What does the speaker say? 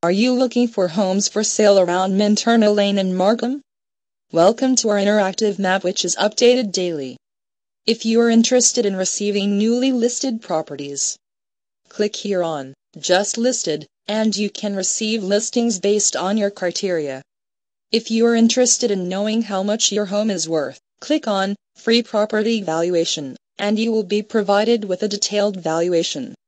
Are you looking for homes for sale around Minturno Ln Markham? Welcome to our interactive map, which is updated daily. If you are interested in receiving newly listed properties, click here on Just Listed, and you can receive listings based on your criteria. If you are interested in knowing how much your home is worth, click on Free Property Valuation, and you will be provided with a detailed valuation.